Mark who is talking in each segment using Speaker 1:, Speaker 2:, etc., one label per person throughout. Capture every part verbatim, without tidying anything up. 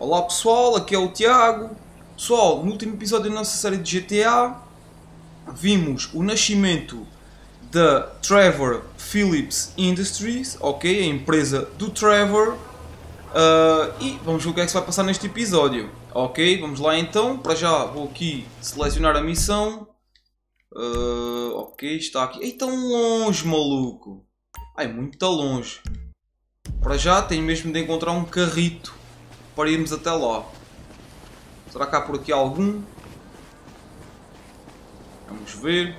Speaker 1: Olá pessoal, aqui é o Tiago. Pessoal, no último episódio da nossa série de G T A vimos o nascimento da Trevor Phillips Industries, ok? A empresa do Trevor. Uh, e vamos ver o que é que se vai passar neste episódio, ok? Vamos lá então. Para já vou aqui selecionar a missão. Uh, ok, está aqui. Ei, tão longe, maluco! Ai, muito longe. Para já tenho mesmo de encontrar um carrito para irmos até lá. Será que há por aqui algum? Vamos ver.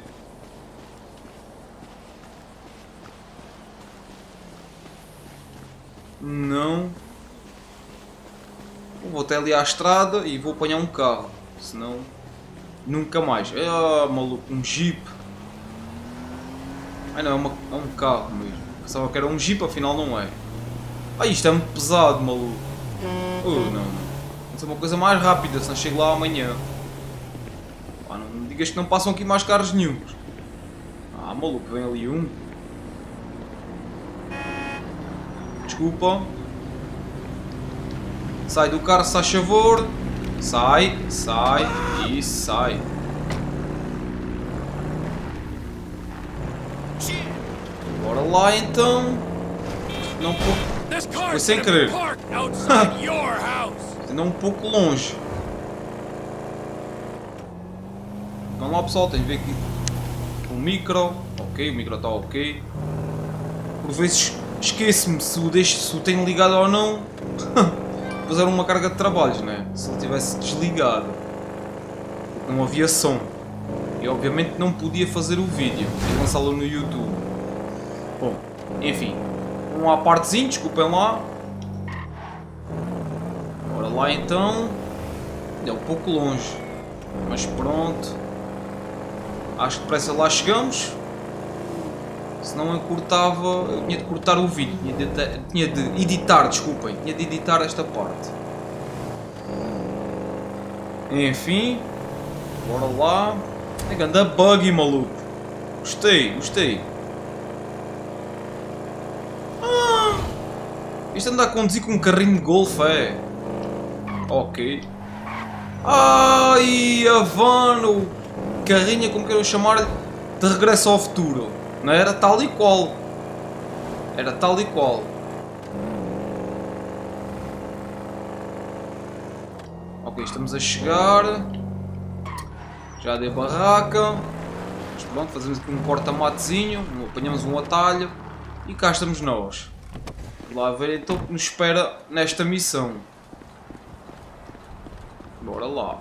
Speaker 1: Não. Vou até ali à estrada e vou apanhar um carro. Senão nunca mais. Ah, maluco, um jeep. Ah não, é, uma, é um carro mesmo. Pensava que era um jeep, afinal não é. Ah, isto é muito pesado, maluco. Oh, não, não. Tem que ser uma coisa mais rápida, senão chego lá amanhã. Ah, não me digas que não passam aqui mais carros nenhums. Ah, maluco, vem ali um. Desculpa. Sai do carro, se faz favor. Sai, sai e sai. Bora lá então. Não pouco. Foi sem querer. Ainda um pouco longe. Então lá pessoal, tenho que ver aqui o micro. Ok, o micro está ok. Por vezes esqueço-me se o, deixo, se o tenho ligado ou não. Depois era uma carga de trabalhos, né? Se ele tivesse desligado. Porque não havia som. E obviamente não podia fazer o vídeo e lançá-lo no YouTube. Bom, enfim. Um à partezinho, desculpem lá. Bora lá então. É um pouco longe. Mas pronto. Acho que depressa lá chegamos. Senão eu cortava. Eu tinha de cortar o vídeo. Tinha de, editar, tinha de editar, desculpem. Tinha de editar esta parte. Enfim. Bora lá. É que anda buggy, maluco. Gostei, gostei. Ah, isto anda a conduzir com um carrinho de golfe, é? Ok. Ai, a van, o carrinho, como quero chamar, de regresso ao futuro. Não era tal e qual. Era tal e qual. Ok, estamos a chegar. Já dei barraca. Mas pronto, fazemos aqui um corta-matezinho. Apanhamos um atalho. E cá estamos nós. Vamos lá ver então o que nos espera nesta missão. Bora lá.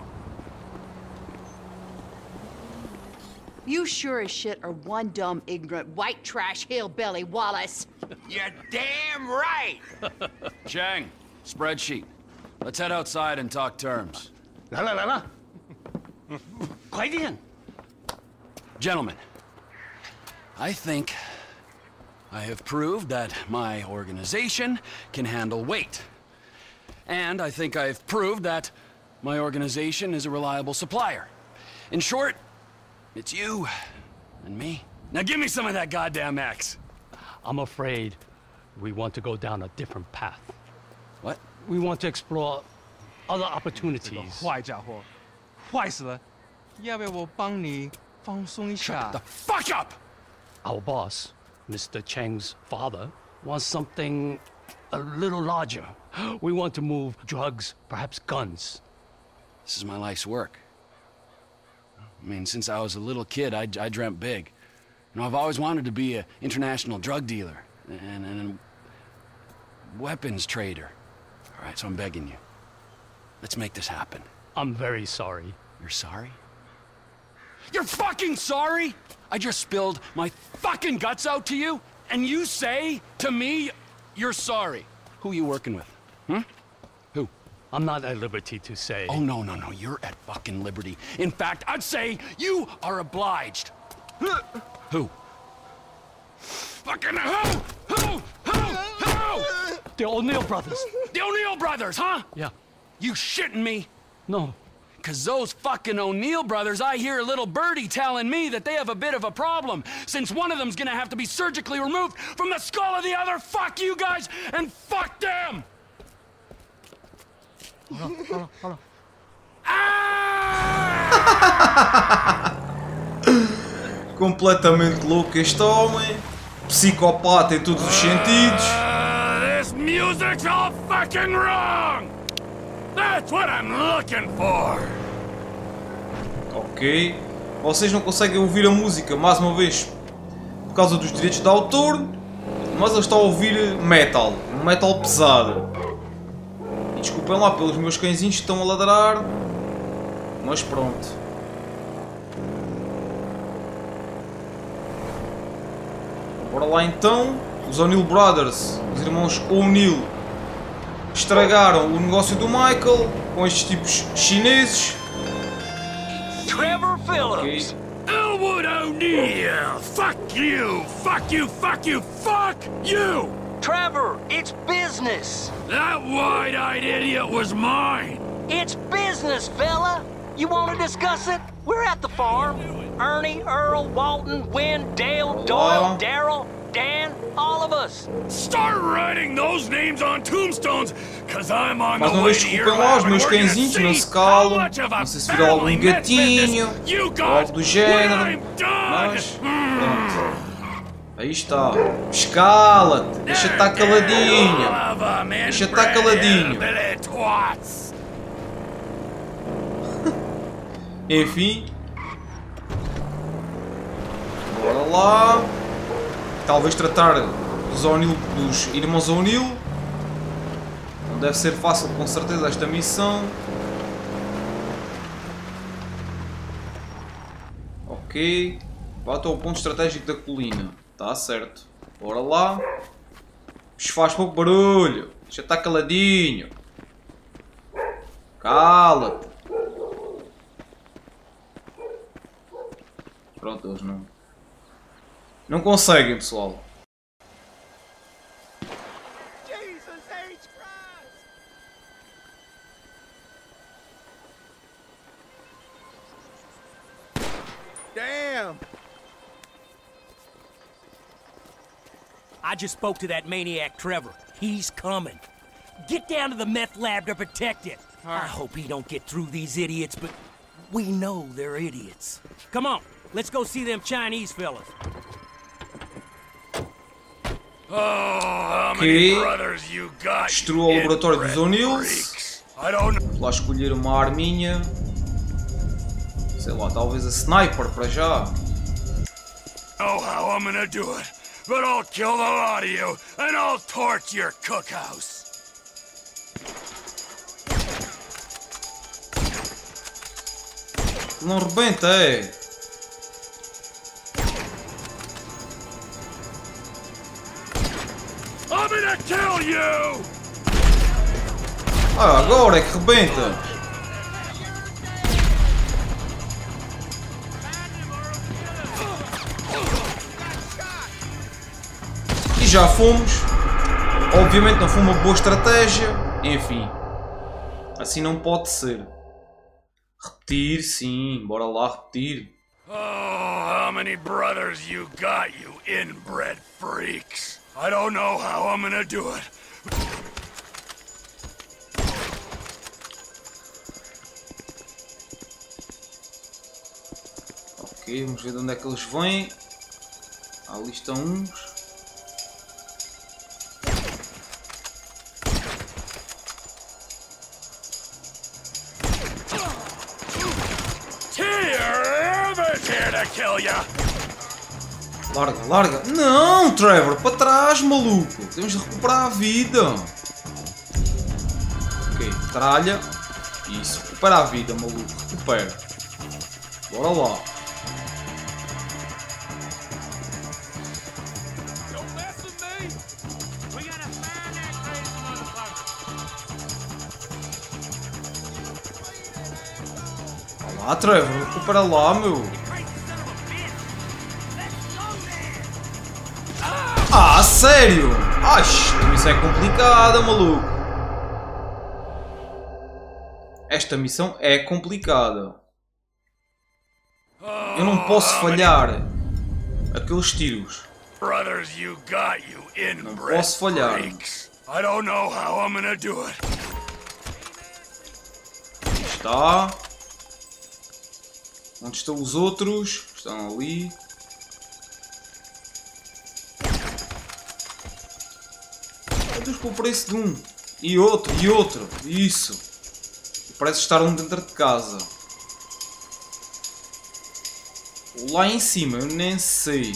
Speaker 2: You sure as shit are one dumb, ignorant, white trash hillbilly, Wallace.
Speaker 3: You're damn right!
Speaker 4: Chang, spreadsheet. Let's head outside and talk terms.
Speaker 3: 来了来了，快点！
Speaker 4: Gentlemen, I think I have proved that my organization can handle weight. And I think I've proved that my organization is a reliable supplier. In short, it's you and me. Now give me some of that goddamn X.
Speaker 5: I'm afraid we want to go down a different path.
Speaker 4: What?
Speaker 5: We want to explore other opportunities.
Speaker 6: 坏家伙，坏死了！要不要我帮你放松一下
Speaker 4: The？ fuck up!
Speaker 5: Our boss, Mister Cheng's father, wants something a little larger. We want to move drugs, perhaps guns.
Speaker 4: This is my life's work. I mean, since I was a little kid, I, I dreamt big. You know, I've always wanted to be an international drug dealer and, and a weapons trader. All right, so I'm begging you. Let's make this happen.
Speaker 5: I'm very sorry.
Speaker 4: You're sorry? You're fucking sorry? I just spilled my fucking guts out to you, and you say to me, you're sorry. Who you working with? Hmm? Who?
Speaker 5: I'm not at liberty to say.
Speaker 4: Oh, no, no, no, you're at fucking liberty. In fact, I'd say you are obliged. Who? Fucking who? Who? Who? Who?
Speaker 5: The O'Neill brothers.
Speaker 4: The O'Neill brothers, huh?
Speaker 5: Yeah.
Speaker 4: You shitting me?
Speaker 5: No.
Speaker 4: Cause those fucking O'Neill brothers, I hear a little birdie telling me that they have a bit of a problem, since one of them's gonna have to be surgically removed from the skull of the other. Fuck you guys, and fuck them!
Speaker 1: Completamente louco este homem. Psicopata em todos os sentidos.
Speaker 4: Uh, this music's all fucking wrong! That's what I'm looking for!
Speaker 1: Ok. Vocês não conseguem ouvir a música, mais uma vez, por causa dos direitos de autor, mas ele está a ouvir metal, um metal pesado. E desculpem lá pelos meus cãezinhos que estão a ladrar, mas pronto. Bora lá então. Os O'Neill Brothers, os irmãos O'Neill, estragaram o negócio do Michael com estes tipos chineses.
Speaker 3: Trevor Phillips.
Speaker 1: Okay.
Speaker 4: Elwood O'Neill! Fuck you! Fuck you! Fuck you! Fuck you!
Speaker 3: Trevor, it's business.
Speaker 4: That wide-eyed idiot was mine!
Speaker 3: It's business, fella. You want to discuss it? We're at the farm. Ernie, Earl, Walton, Wynn, Dale, Doyle, Daryl, Dan, all of us.
Speaker 4: Start writing those names on tombstones, cause I'm on
Speaker 1: Mais
Speaker 4: the
Speaker 1: uma
Speaker 4: way
Speaker 1: vez,
Speaker 4: to your
Speaker 1: desculpem lá, os
Speaker 4: lab and
Speaker 1: meus
Speaker 4: we're gonna
Speaker 1: cãezinhos não
Speaker 4: see
Speaker 1: se calam.
Speaker 4: how much of a
Speaker 1: Não sei se viram algum
Speaker 4: family met
Speaker 1: gatinho
Speaker 4: business you
Speaker 1: ou
Speaker 4: got
Speaker 1: algo do
Speaker 4: when
Speaker 1: género.
Speaker 4: I'm done.
Speaker 1: Mas, pronto. Aí está. Escala-te. Deixa de estar caladinho. Deixa de estar caladinho. Enfim. Bora lá. Talvez tratar dos, O'Neill, dos irmãos O'Neill. Não deve ser fácil com certeza esta missão. Ok. Bate ao ponto estratégico da colina. Está certo. Bora lá. Isto faz pouco barulho. Deixa estar caladinho. Cala-te. Pronto, eles não... Não conseguem, pessoal.
Speaker 7: Damn!
Speaker 8: I just spoke to that maniac Trevor. He's coming. Get down to the meth lab to protect it. I hope he don't get through these idiots, but we know they're idiots. Come on, let's go see them Chinese fellas.
Speaker 4: Oh, how
Speaker 1: Ok.
Speaker 4: many brothers you got,
Speaker 1: Destruiu o
Speaker 4: you
Speaker 1: laboratório dos
Speaker 4: inbred
Speaker 1: O'Neills.
Speaker 4: freaks? I don't know.
Speaker 1: Vou lá escolher uma arminha. Sei lá, talvez a sniper para já.
Speaker 4: know how I'm gonna do it, but I'll kill the lot of you, and I'll torch your cookhouse.
Speaker 1: Não rebenta, é?
Speaker 4: I'm gonna kill you!
Speaker 1: Ah, agora é que rebenta. E já fomos. Obviamente não foi uma boa estratégia. Enfim. Assim não pode ser. Repetir, sim. Bora lá repetir.
Speaker 4: Oh, how many brothers you got, you inbred freaks? I don't know how I'm gonna do it.
Speaker 1: Ok, vamos ver de onde é que eles vêm. Ali estão uns.
Speaker 4: Here to kill ya.
Speaker 1: Larga, larga. Não, Trevor, para trás, maluco. Temos de recuperar a vida. Ok, tralha. Isso, recupera a vida, maluco. Recupera. Bora lá. Vai lá, Trevor, recupera lá, meu. Ah, sério? Ai, isso é complicada, maluco. Esta missão é complicada. Eu não posso falhar aqueles tiros.
Speaker 4: Brothers you got, you inbred
Speaker 1: Não posso falhar.
Speaker 4: freaks. I don't know how I'm gonna do it.
Speaker 1: está. Onde estão os outros? Estão ali. Todos pelo preço de um. E outro, e outro. Isso. Parece estar um dentro de casa. Lá em cima, eu nem sei.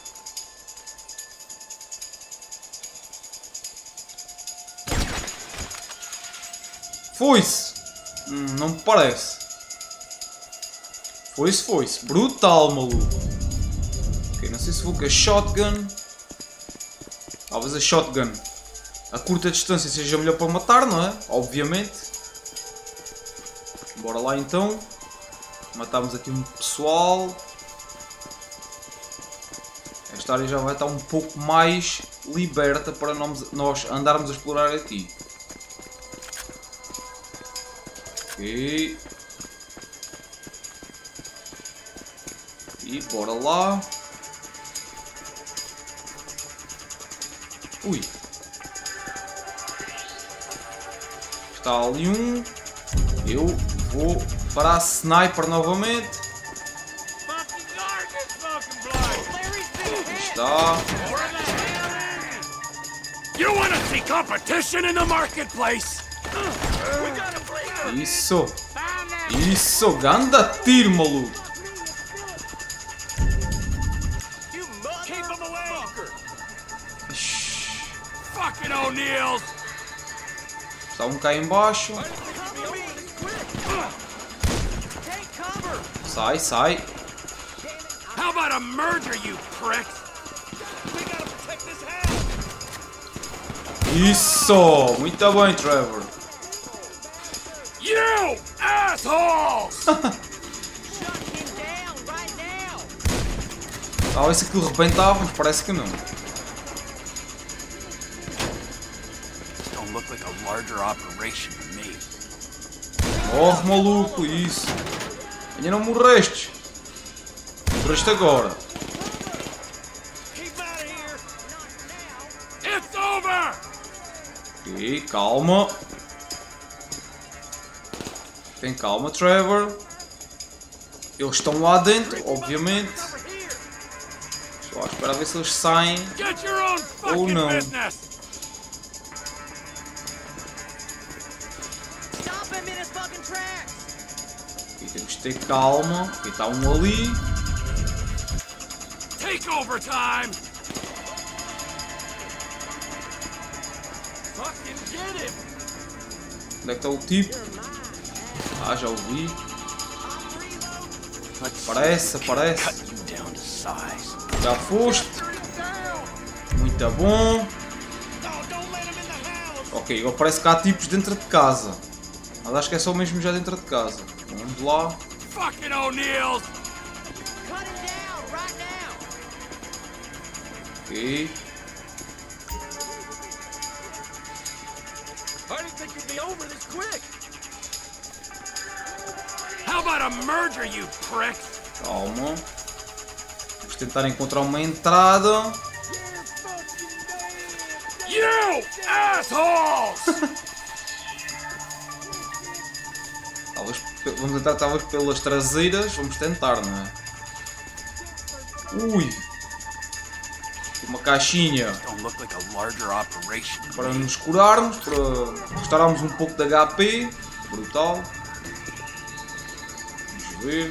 Speaker 1: Foi-se. Hum, não me parece. Foi-se, foi-se. Brutal, maluco. Ok, não sei se vou com a shotgun. Talvez a shotgun a curta distância seja melhor para matar, não é? Obviamente. Bora lá então. Matamos aqui um pessoal. Esta área já vai estar um pouco mais liberta para nós andarmos a explorar aqui. Ok. E bora lá. Ui. Está ali um. Eu vou para a sniper novamente. Aqui está.
Speaker 4: You wanna see competition in the marketplace?
Speaker 1: Isso. Isso. Ganda tiro, maluco.
Speaker 4: Fucking O'Neills!
Speaker 1: Está um cá embaixo. Sai, sai.
Speaker 4: How about a merger, you prick?
Speaker 1: Isso. Muito bem, Trevor.
Speaker 4: You assholes!
Speaker 1: Talvez aquilo rebentava, mas parece que não.
Speaker 4: Don't look like a larger operation to me.
Speaker 1: Morre, maluco, isso. Ainda não morrestes. Morreste agora.
Speaker 4: It's over!
Speaker 1: Ok, calma. Tem calma, Trevor. Eles estão lá dentro, obviamente. Estou a esperar a ver se eles saem ou não. Aqui temos de ter calma. Aqui está um ali.
Speaker 4: Take over time! Fucking get him!
Speaker 1: Onde é que está o tipo? Ah, já o vi. Aparece, aparece. Já foste. Muito bom. Ok, agora parece que há tipos dentro de casa. Mas acho que é só mesmo já dentro de casa. Vamos lá.
Speaker 4: Fucking O'Neills!
Speaker 1: Ok.
Speaker 4: I didn't think you'd be over this quick. How about a merger, you prick?
Speaker 1: Calma. Vamos tentar encontrar uma entrada.
Speaker 4: You assholes!
Speaker 1: Talvez, vamos entrar talvez pelas traseiras. Vamos tentar, não é? Ui. Uma caixinha para nos curarmos, para restaurarmos um pouco de H P. Brutal. Vamos ver.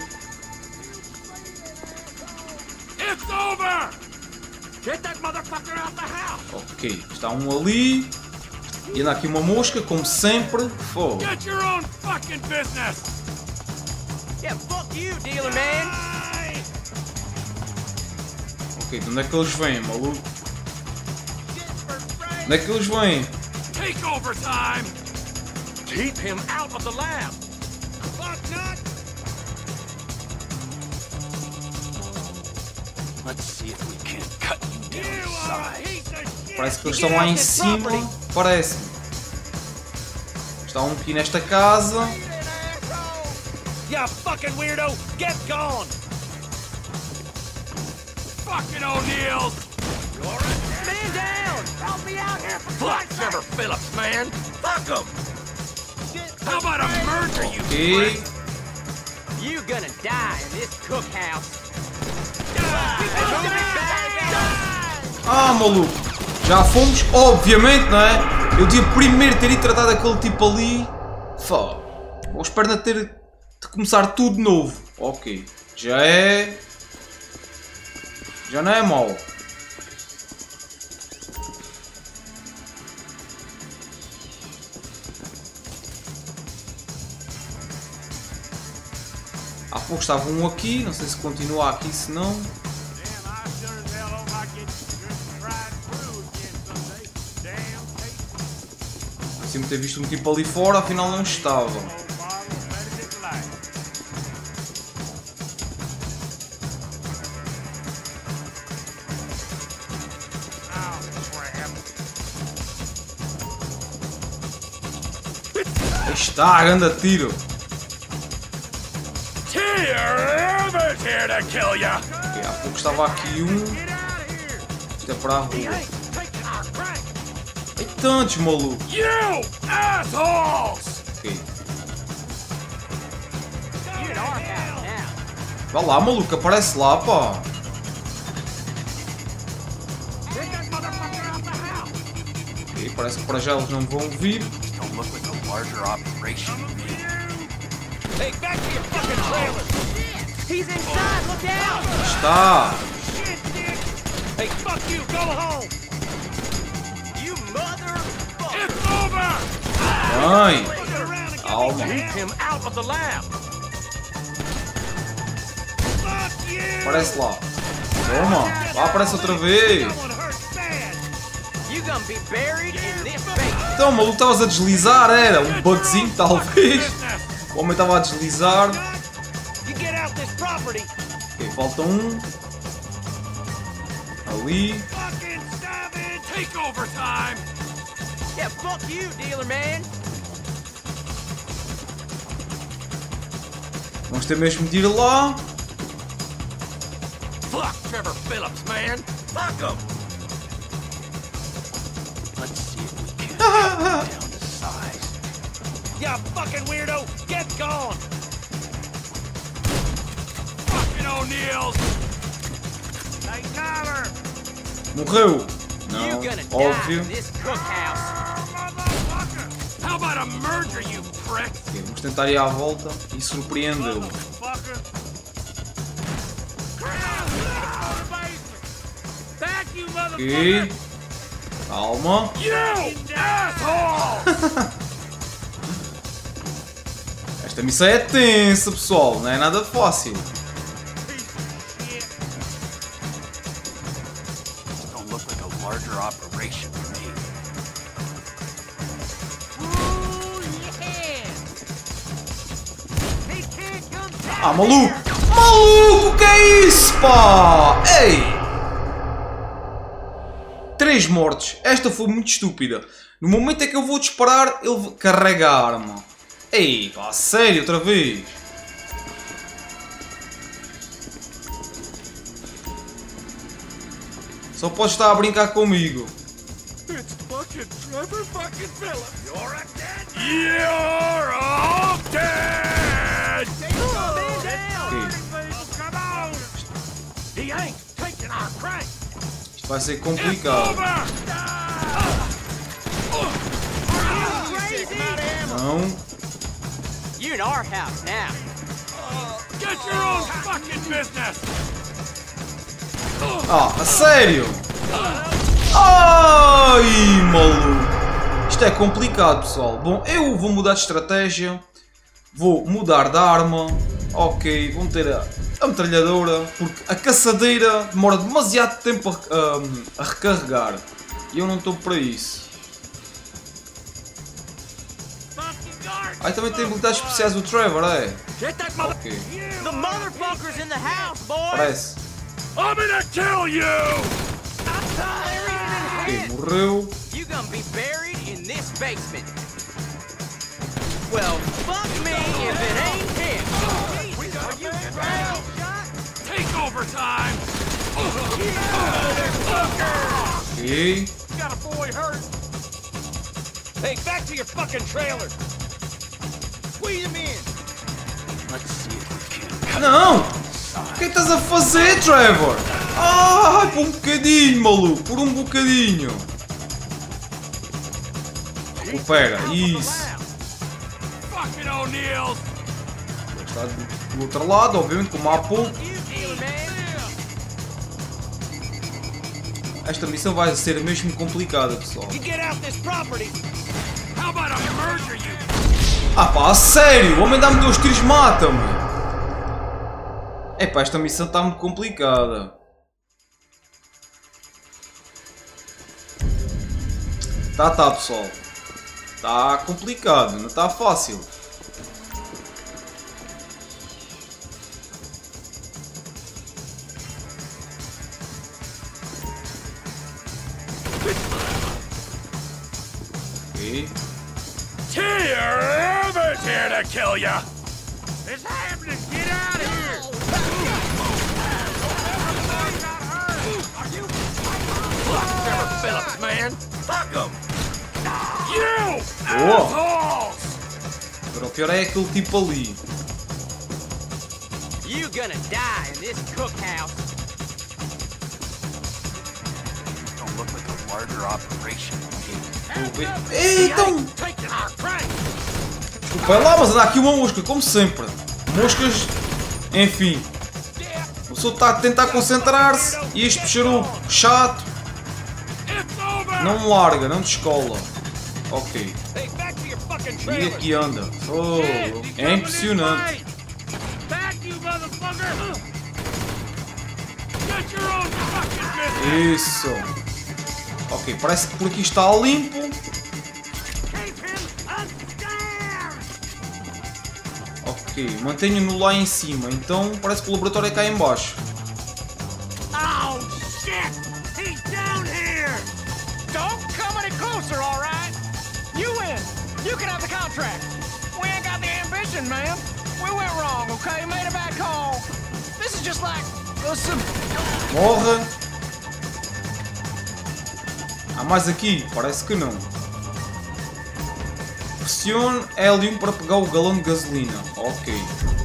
Speaker 4: It's over! Get that motherfucker out the house!
Speaker 1: Ok, está um ali. E anda aqui uma mosca, como sempre. Fogo.
Speaker 4: Get your own fucking business!
Speaker 3: Yeah, fuck you, dealer man!
Speaker 1: Ok, de onde é que eles vêm, maluco? Onde é que eles vêm?
Speaker 4: Take over time!
Speaker 3: Keep him out of the lab! Fuck nut!
Speaker 4: Let's see if we can't cut you down to size.
Speaker 1: Parece que eles estão lá em cima. Parece. Está um aqui nesta casa.
Speaker 3: You fucking weirdo! Get gone!
Speaker 4: Fucking O'Neills!
Speaker 3: Man down! Help me out here for Fuck Trevor Phillips, man! Fuck him!
Speaker 4: How about a merger,
Speaker 1: Ok.
Speaker 3: You gonna die in this cookhouse.
Speaker 1: Ah, maluco. Já fomos, obviamente, não é? Eu devia primeiro ter ido tratar daquele tipo ali. Fá. Ou espero não ter de começar tudo de novo. Ok. Já é... Já não é mau. Há pouco estava um aqui, não sei se continua aqui, se não. Sempre ter visto um tipo ali fora, afinal não estava. Aí está, grande tiro. Ok, há pouco estava aqui um. Isto é para a rua. Tem tantos, maluco. Ok. Vá lá, maluco, aparece lá, pá. Ok, parece que para já eles não vão vir.
Speaker 3: He's inside, look out!
Speaker 1: Está.
Speaker 3: Hey, fuck you, go home! You motherfucker! It's over!
Speaker 1: Bem. Calma.
Speaker 3: Keep him out of the lab!
Speaker 1: Aparece lá. Toma. Lá aparece outra vez.
Speaker 3: You gonna be buried in this basement.
Speaker 1: Então, maluco, estavas a deslizar, era? Um bugzinho, talvez. O homem estava a deslizar.
Speaker 3: You get out this property.
Speaker 1: Ok, falta um. Ali.
Speaker 3: Take over time! Yeah, fuck you, dealer man!
Speaker 1: Vamos ter mesmo de ir lá.
Speaker 3: Fuck Trevor Phillips, man! Fuck him! Let's see if we can down to size. Yeah, fucking weirdo! Get gone! Fucking O'Neills! Hey, Tyler!
Speaker 1: Morreu.
Speaker 3: You
Speaker 1: Não,
Speaker 3: gonna die
Speaker 1: óbvio.
Speaker 3: in this cookhouse! How about a murder, you prick?
Speaker 1: Ok, vamos tentar ir à volta e surpreendê-lo. Ok. Calma. Esta missão é tensa, pessoal. Não é nada fácil.
Speaker 4: Don't look like a larger operation to me.
Speaker 1: Ah, maluco! Maluco, que é isso, pá? Ei! Três mortes. Esta foi muito estúpida. No momento em que eu vou disparar, ele carrega a arma. Ei, pá, sério, outra vez. Só pode estar a brincar comigo.
Speaker 7: It's fucking Trevor fucking Phillips. You're a dead man.
Speaker 3: You're all dead!
Speaker 1: Ok.
Speaker 3: Come on! He ain't taking our crank!
Speaker 1: Isto vai ser complicado. Não.
Speaker 3: You in our house now. Get your own fucking business!
Speaker 1: Ah, a sério? Ai, maluco. Isto é complicado, pessoal. Bom, eu vou mudar de estratégia. Vou mudar de arma. Ok, vou meter a, a metralhadora. Porque a caçadeira demora demasiado tempo a, a, a recarregar. E eu não estou para isso. Ah, também tem habilidades especiais o Trevor, é? Ok.
Speaker 3: The motherfucker's in the house, boy!
Speaker 1: Parece.
Speaker 3: I'm gonna kill you!
Speaker 1: Ok, morreu.
Speaker 3: You gonna be buried in this basement. Well, fuck me if it ain't him. Are you Take over time.
Speaker 1: Ok.
Speaker 3: Got a boy hurt. Hey, back to your fucking trailer. Squeeze him in.
Speaker 1: não! O que é que estás a fazer, Trevor? Ah, por um bocadinho, maluco, por um bocadinho. Recupera, isso. Está do outro lado, obviamente, como há pouco. Esta missão vai ser mesmo complicada, pessoal. Ah pá, a sério? O homem dá-me dois tiros, mata-me. É pá, esta missão está muito complicada. Tá, tá, pessoal. Está complicado, não está fácil. Ok.
Speaker 7: Whoever's here to kill ya! It's happening! Get out of here! Fuck Trevor Phillips, man! Fuck him! You!
Speaker 1: Boa! Agora o pior é aquele tipo ali.
Speaker 3: You gonna die in this cookhouse.
Speaker 7: Don't look like a larger operation.
Speaker 1: Ei, então!
Speaker 7: Taking our train!
Speaker 1: Desculpa lá, mas anda aqui uma mosca, como sempre. Moscas, enfim. O pessoa está a tentar concentrar-se e este charuto chato não me larga, não descola. Ok. E aqui anda. Oh, é impressionante. Isso. Ok, parece que por aqui está limpo. Ok, mantenho-no lá em cima, então parece que o laboratório é cá em baixo.
Speaker 3: Oh shit! He's down here! Don't come any closer, all right? You win. You can have the contract. We ain't got the ambition, man. We went wrong, okay? Made a bad call. This is just like listen.
Speaker 1: Morra. Há mais aqui? Parece que não. Pressione L um para pegar o galão de gasolina. Ok.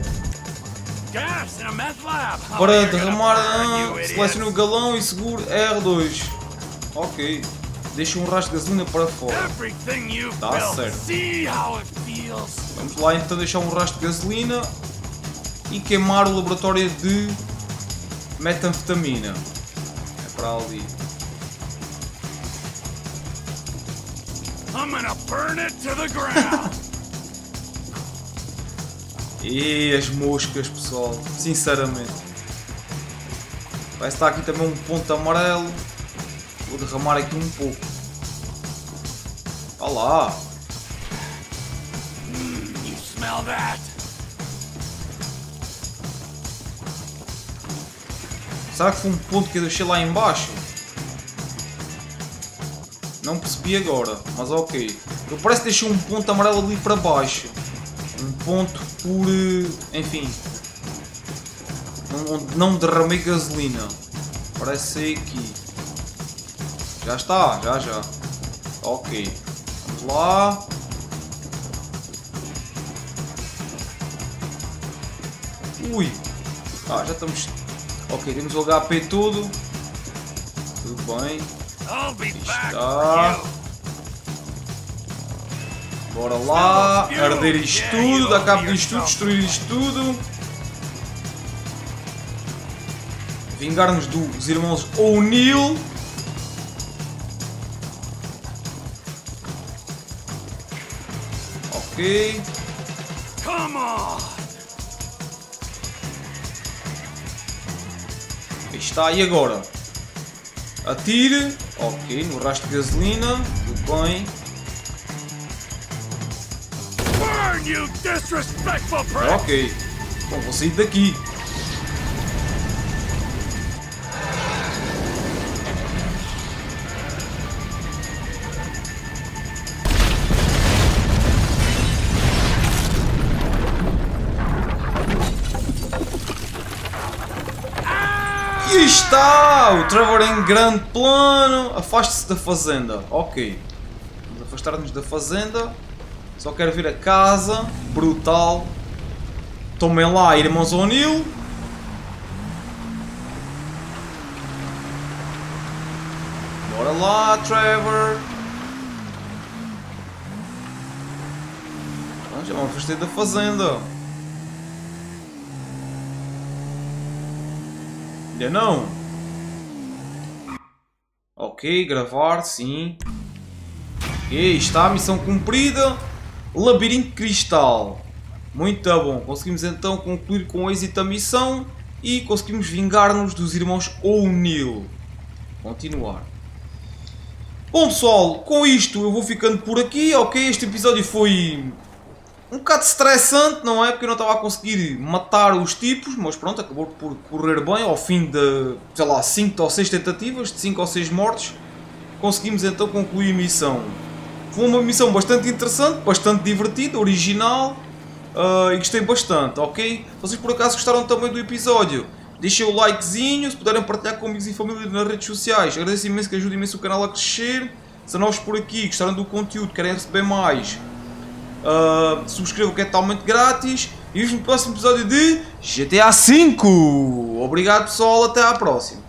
Speaker 1: Para derramar, selecione o galão e segure R dois. Ok. Deixa um rastro de gasolina para fora. Está certo. Vamos lá então deixar um rastro de gasolina e queimar o laboratório de metanfetamina. É para ali.
Speaker 7: I'm gonna burn it to the ground.
Speaker 1: E as moscas, pessoal, sinceramente. Vai estar aqui também um ponto amarelo. Vou derramar aqui um pouco. Olha lá.
Speaker 7: Mm, you smell that?
Speaker 1: Será que foi um ponto que eu deixei lá em baixo? Não percebi agora, mas ok. Eu parece que deixei um ponto amarelo ali para baixo. Um ponto por... enfim. Onde não derramei gasolina. Parece ser aqui. Já está, já já. Ok. Vamos lá. Ui. Ah, já estamos... Ok, temos o H P todo. Tudo bem. Está. Bora lá, arder isto tudo, dar cabo disto tudo, destruir isto tudo. Vingar-nos dos irmãos O'Neill. Ok.
Speaker 7: Come on.
Speaker 1: Aí está, e agora? Atire. Ok, no rastro de gasolina. Tudo bem.
Speaker 7: Burn, you disrespectful prick.
Speaker 1: Ok. Bom, vou sair daqui. E está! O Trevor em grande plano. Afaste-se da fazenda. Ok. Vamos afastar-nos da fazenda. Só quero ver a casa. Brutal. Tomem lá, irmãos O'Neill. Bora lá, Trevor. Ah, já me afastei da fazenda. Ainda não. Ok, gravar, sim. Ok, está a missão cumprida. Labirinto Cristal. Muito bom. Conseguimos então concluir com êxito a missão. E conseguimos vingar-nos dos irmãos O'Neill. Continuar. Bom pessoal, com isto eu vou ficando por aqui. Ok, este episódio foi um bocado estressante, não é? Porque eu não estava a conseguir matar os tipos. Mas pronto, acabou por correr bem. Ao fim de, sei lá, cinco ou seis tentativas, de cinco ou seis mortes, conseguimos então concluir a missão. Foi uma missão bastante interessante, bastante divertida, original, uh, e gostei bastante, ok? Se vocês por acaso gostaram também do episódio, deixem o likezinho, se puderem partilhar com amigos e família nas redes sociais, agradeço imenso, que ajuda imenso o canal a crescer. Se novos por aqui, gostaram do conteúdo, querem receber mais, uh, subscrevam, que é totalmente grátis, e vemos no próximo episódio de G T A cinco. Obrigado pessoal, até à próxima.